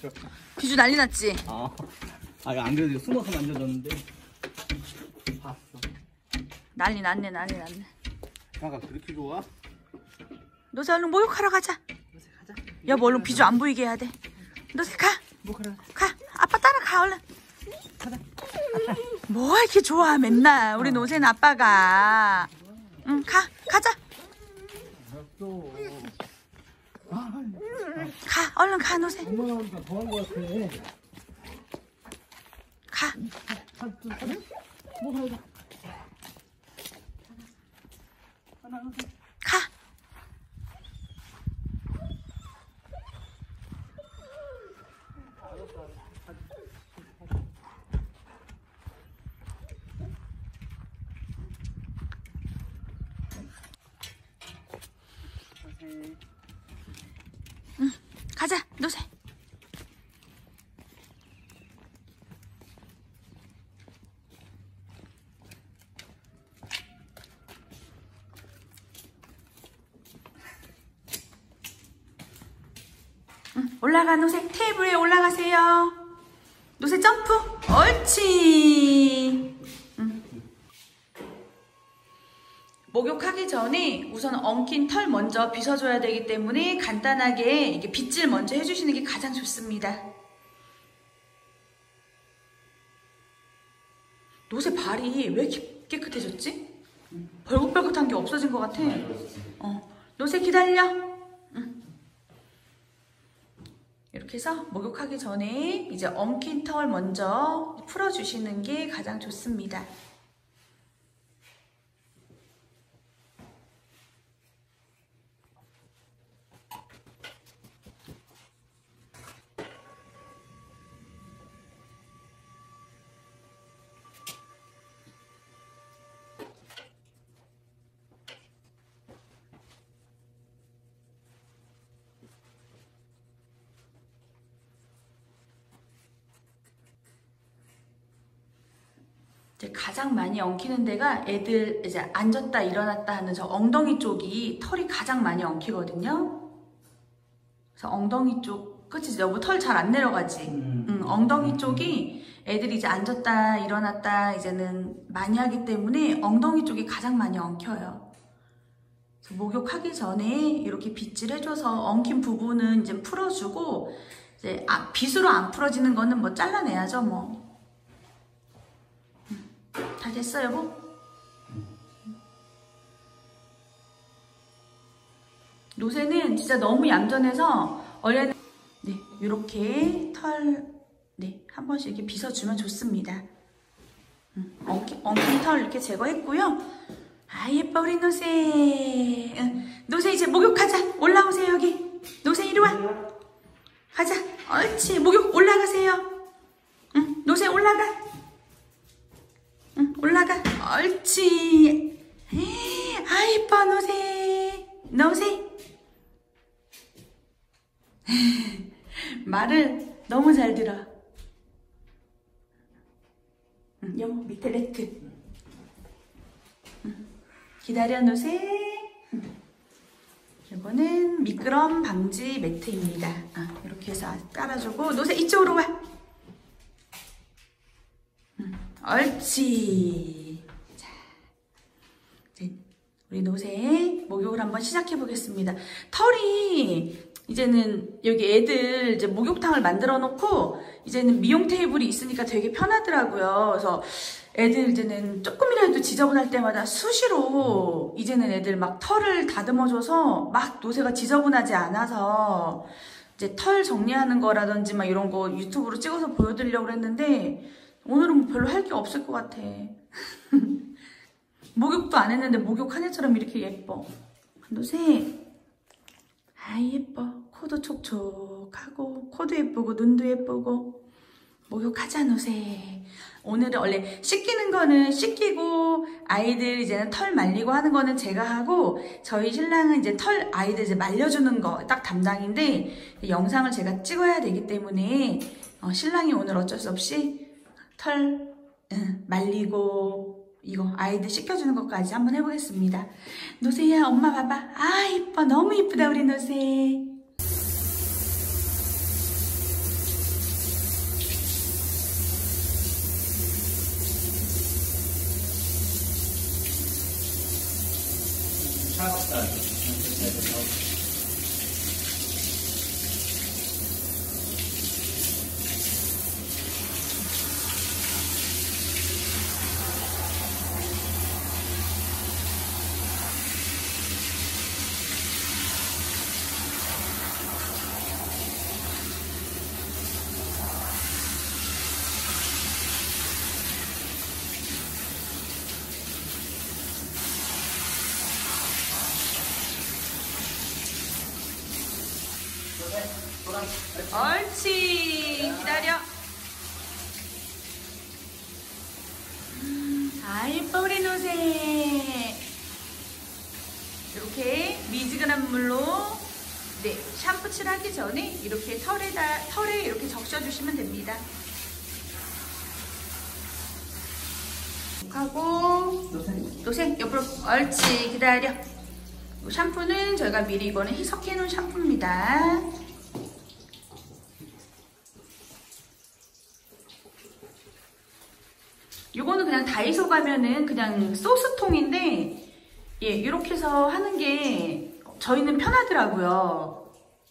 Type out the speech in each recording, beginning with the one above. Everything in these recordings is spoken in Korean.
비주 난리 났지? 안 그래도 숨어서 만져줬는데 봤어. 난리 났네. 아가 그렇게 좋아? 노새 얼른 목욕하러 가자. 노새 가자. 여보 얼른 비주 안 보이게 해야 돼. 노새 가. 가. 아빠 따라가 얼른. 가자. 뭐가 이렇게 좋아 맨날. 우리 노새는 아빠가. 응 가자. 가 얼른 가 노새. 엄마 나오니까 더한 거 같아. 가. 가. 응, 가자, 노새. 응, 올라가, 노새. 테이블 위에 올라가세요. 노새 점프. 옳지. 목욕하기 전에 우선 엉킨 털 먼저 빗어줘야 되기 때문에 간단하게 이게 빗질 먼저 해주시는 게 가장 좋습니다. 노새 발이 왜 이렇게 깨끗해졌지? 벌긋벌긋한 게 없어진 것 같아. 노새 기다려. 이렇게 해서 목욕하기 전에 이제 엉킨 털 먼저 풀어주시는 게 가장 좋습니다. 가장 많이 엉키는 데가 애들 이제 앉았다 일어났다 하는 저 엉덩이 쪽이 털이 가장 많이 엉키거든요. 그래서 엉덩이 쪽, 그치? 여보 털 잘 안 내려가지? 엉덩이 쪽이 애들이 이제 앉았다 일어났다 이제는 많이 하기 때문에 엉덩이 쪽이 가장 많이 엉켜요. 그래서 목욕하기 전에 이렇게 빗질 해줘서 엉킨 부분은 이제 풀어주고 이제 빗으로 안 풀어지는 거는 뭐 잘라내야죠 뭐. 다 됐어 여보? 노새는 진짜 너무 얌전해서 원래는 네 이렇게 털 한 번씩 이렇게 빗어주면 좋습니다. 엉킨 털 이렇게 제거했고요. 아 예뻐 우리 노새. 노새 이제 목욕하자. 올라오세요 여기. 노새 이리 와. 가자. 옳지. 목욕 올라가세요. 노새 올라가. 올라가. 옳지. 아 이뻐 노새. 노새. 말을 너무 잘 들어. 여보 밑에 매트. 기다려 노새. 이거는 미끄럼 방지 매트입니다. 이렇게 해서 깔아주고 노새 이쪽으로 와. 옳지. 자, 이제 우리 노새 목욕을 한번 시작해 보겠습니다. 털이 이제는 여기 애들 이제 목욕탕을 만들어 놓고 이제는 미용 테이블이 있으니까 되게 편하더라고요. 그래서 애들 이제는 조금이라도 지저분할 때마다 수시로 이제는 애들 막 털을 다듬어줘서 막 노새가 지저분하지 않아서 이제 털 정리하는 거라든지 막 이런 거 유튜브로 찍어서 보여드리려고 했는데 오늘은 뭐 별로 할 게 없을 것 같아. 목욕도 안 했는데 목욕한 애처럼 이렇게 예뻐. 노새. 아 예뻐. 코도 촉촉하고 코도 예쁘고 눈도 예쁘고. 목욕하자 노새. 오늘은 원래 씻기는 거는 씻기고 아이들 이제는 털 말리고 하는 거는 제가 하고 저희 신랑은 이제 털 아이들 이제 말려주는 거 딱 담당인데 영상을 제가 찍어야 되기 때문에 신랑이 오늘 어쩔 수 없이 털 말리고 이거 아이들 씻겨주는 것까지 한번 해보겠습니다. 노새야 엄마 봐봐. 아 이뻐. 너무 이쁘다 우리 노새. 옳지. 기다려. 아, 예뻐 우리 노새. 이렇게 미지근한 물로 샴푸 칠하기 전에 이렇게 털에 이렇게 적셔주시면 됩니다. 하고 노새 옆으로. 옳지. 기다려. 이 샴푸는 저희가 미리 이거는 희석해 놓은 샴푸입니다. 요거는 그냥 다이소 가면은 그냥 소스통인데, 예, 이렇게 해서 하는 게 저희는 편하더라고요.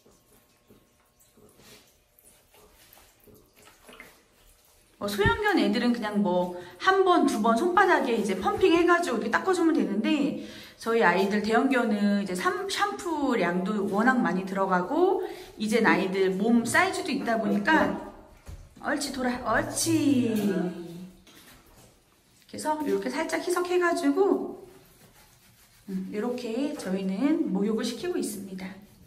소형견 애들은 그냥 뭐 한 번, 두 번 손바닥에 이제 펌핑 해가지고 이렇게 닦아주면 되는데, 저희 아이들 대형견은 이제 샴푸량도 워낙 많이 들어가고, 이젠 아이들 몸 사이즈도 있다 보니까, 옳지, 돌아, 옳지. 그래서 이렇게 살짝 희석해가지고 이렇게 저희는 목욕을 시키고 있습니다.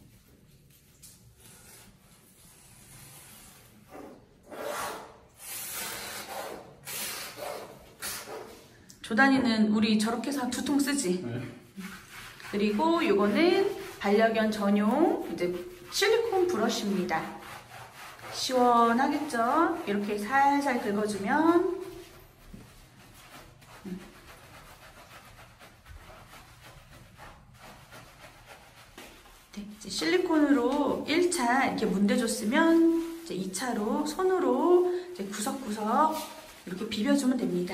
조단이는 우리 저렇게 해서 2통 쓰지? 네. 그리고 이거는 반려견 전용 이제 실리콘 브러쉬입니다. 시원하겠죠? 이렇게 살살 긁어주면 이제 실리콘으로 1차 이렇게 문대줬으면 이제 2차로 손으로 이제 구석구석 이렇게 비벼주면 됩니다.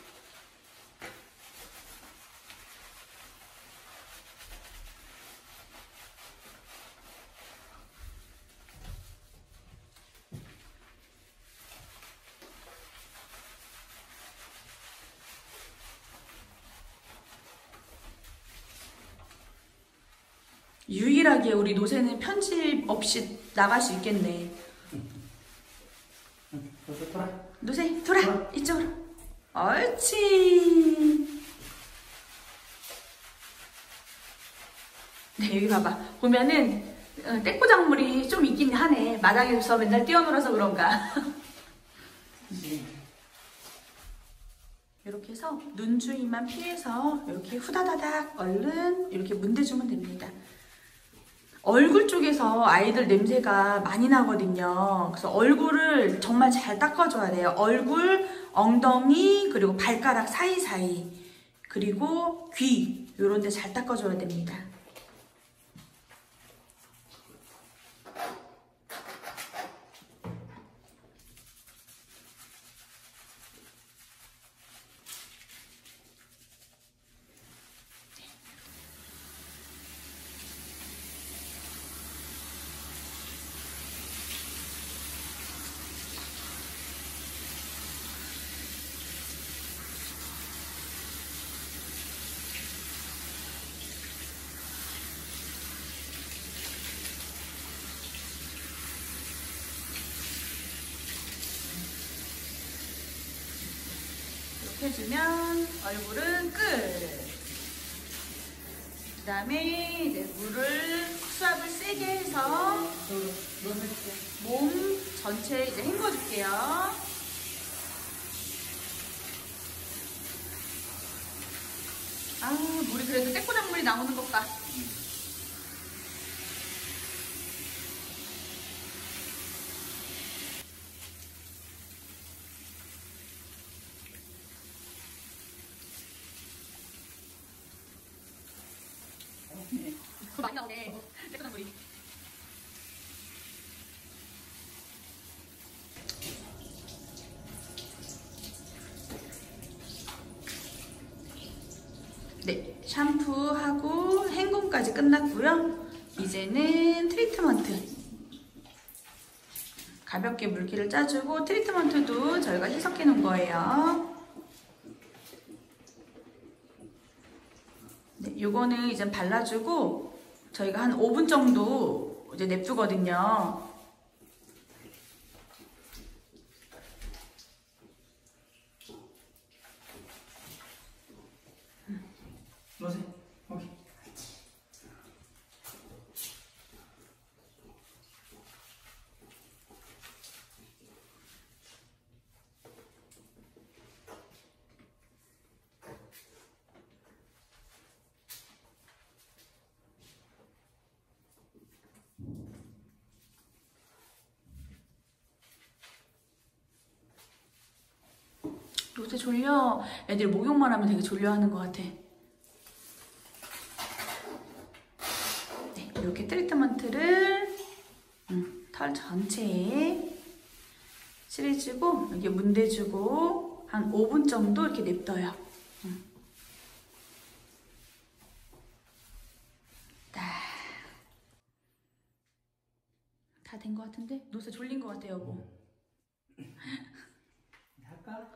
유일하게 우리 노새는 편집 없이 나갈 수 있겠네. 노새 돌아. 이쪽으로. 옳지. 네, 여기 봐봐. 보면은 떼꾸작물이 좀 있긴 하네. 마당에서 맨날 뛰어놀아서 그런가. 이렇게 해서 눈 주위만 피해서 이렇게 후다다닥 얼른 이렇게 문대주면 됩니다. 얼굴 쪽에서 아이들 냄새가 많이 나거든요. 그래서 얼굴을 정말 잘 닦아줘야 돼요. 얼굴, 엉덩이, 그리고 발가락 사이사이, 그리고 귀 이런 데 잘 닦아줘야 됩니다. 해주면 얼굴은 끝. 그 다음에 이제 물을 수압을 세게 해서 몸 전체 이제 헹궈줄게요. 아, 물이 그래도 떼꾸작물이 나오는 것 봐. 많이 나오네. 떼꾸작물이. 네, 샴푸하고 샴푸까지 끝났고요. 이제는 트리트먼트. 가볍게 물기를 짜주고 트리트먼트도 저희가 희석해 놓은 거예요. 네, 요거는 이제 발라주고 저희가 한 5분 정도 이제 냅두거든요. 넣으세요. 오케이. 요새 졸려. 애들 목욕만 하면 되게 졸려하는 것 같아. 네, 이렇게 트리트먼트를 털 전체에 칠해주고 여기 문대주고 한 5분 정도 이렇게 냅둬요. 다 된 것 같은데? 노새 졸린 것 같아, 여보. 할까?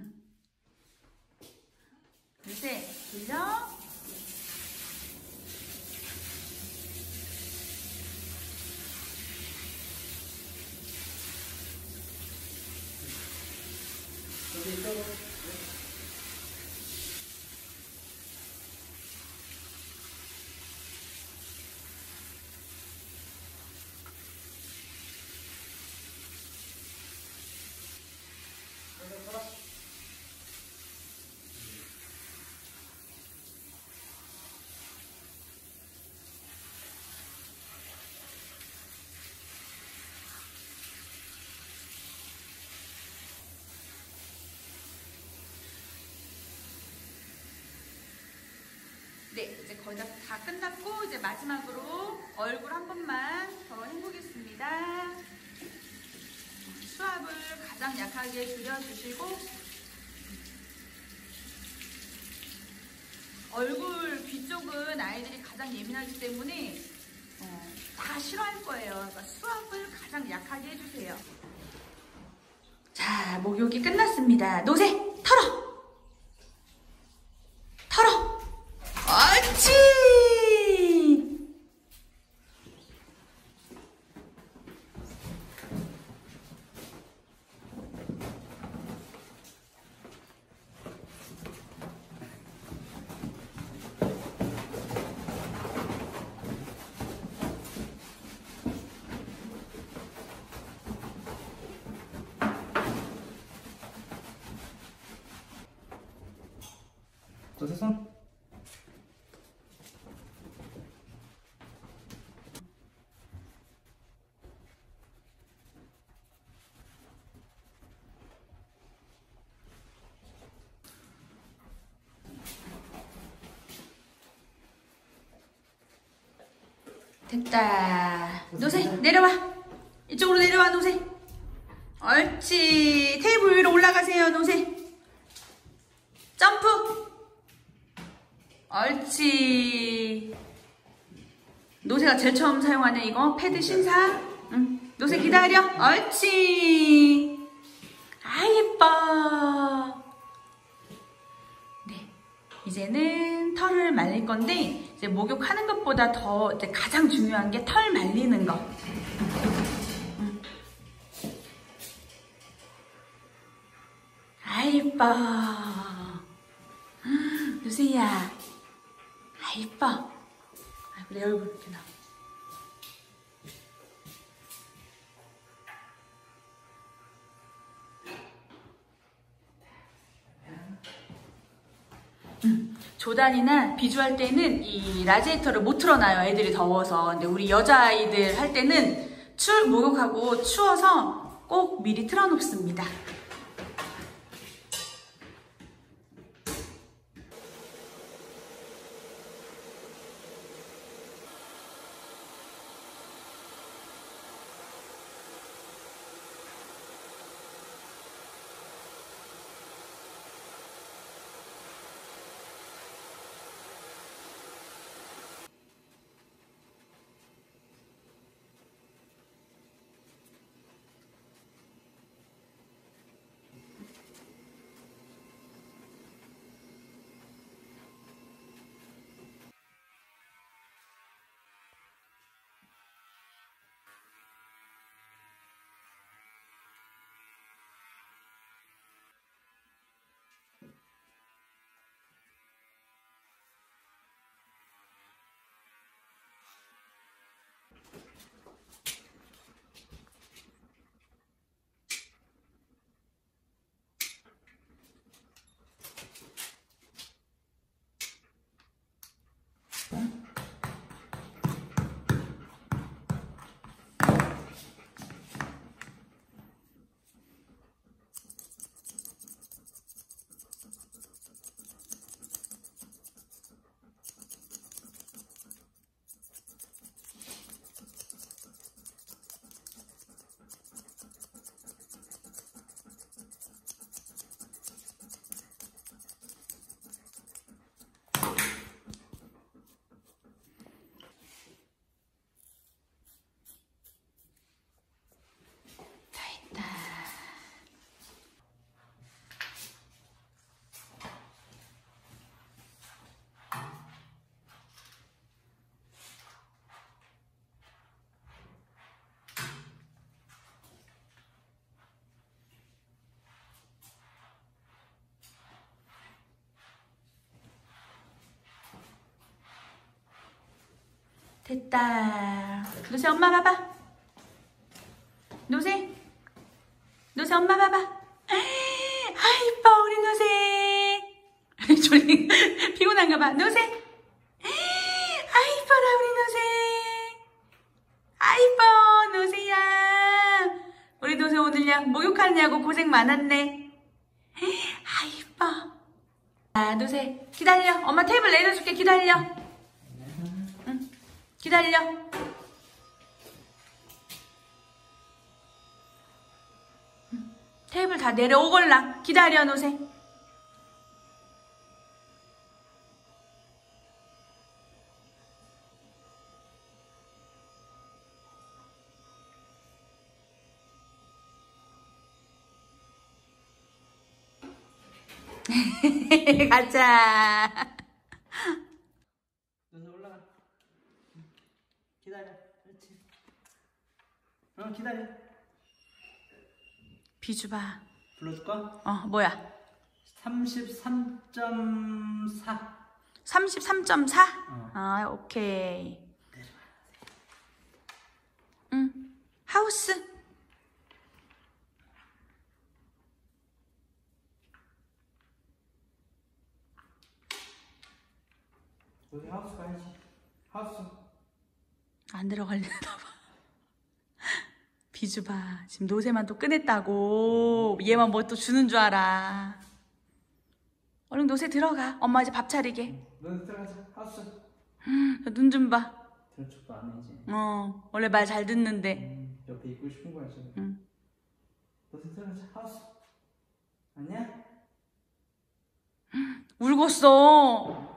노새 졸려? 여기 있어. 네, 이제 거의 다 끝났고 이제 마지막으로 얼굴 한 번만 더 해보겠습니다. 수압을 가장 약하게 줄여주시고 얼굴 뒤쪽은 아이들이 가장 예민하기 때문에 다 싫어할 거예요. 그러니까 수압을 가장 약하게 해주세요. 자, 목욕이 끝났습니다. 노새 털어! 털어! 옳지! 너새 손. 됐다. 노새 내려와. 이쪽으로 내려와 노새. 옳지. 테이블 위로 올라가세요 노새. 점프. 옳지. 노새가 제일 처음 사용하는 이거 패드 신사. 노새 기다려. 옳지. 아 예뻐. 네. 이제는 털을 말릴 건데 이제 목욕하는 것보다 더 이제 가장 중요한 게 털 말리는 거. 아 예뻐. 누세야. 아 예뻐. 아이고 내 얼굴 이렇게 나와. 조단이나 비주할 때는 이 라지에이터를 못 틀어놔요. 애들이 더워서. 근데 우리 여자아이들 할 때는 목욕하고 추워서 꼭 미리 틀어놓습니다. 됐다. 노새 엄마 봐봐. 노새 엄마 봐봐. 아 이뻐 우리 노새. 졸리 피곤한가 봐. 노새. 아 이뻐라 우리 노새. 아 이뻐 노새야. 우리 노새 오늘 야 목욕하느냐고 고생 많았네. 아 이뻐. 아 노새 기다려. 엄마 테이블 내려줄게. 기다려. 응 기다려. 테이블 다 내려오걸라. 기다려 노새. 가자. 눈 올라가. 기다려. 그렇지. 기다려. 비주 봐. 불러줄까? 뭐야? 33.4. 33.4? 아, 오케이. 응. 하우스. 여기 하우스 가야지. 하우스. 안 들어갈려나 봐. 비주 봐. 지금 노새만 또 꺼냈다고. 얘만 뭐 또 주는 줄 알아. 얼른 노새 들어가. 엄마 이제 밥 차리게. 너 들어가자. 하우스. 눈 좀 봐. 들은 척도 안 해, 이제. 원래 말 잘 듣는데. 옆에 있고 싶은 거야, 지금. 너 들어가자. 하우스. 아니야? 울었어.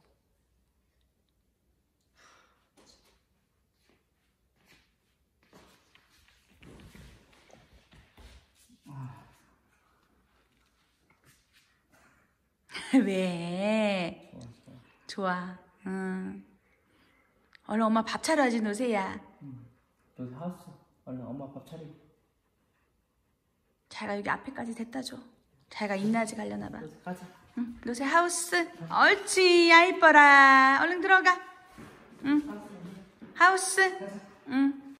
왜? 좋아. 얼른 엄마 밥 차려야지 노새야. 여기 하우스. 얼른 엄마 밥 차리고. 자기가 여기 앞에까지 됐다 줘. 자기가 인나지 가려나 봐. 노새 가자. 응, 노새 하우스. 옳지. 야 이뻐라. 얼른 들어가. 응. 하우스. 응.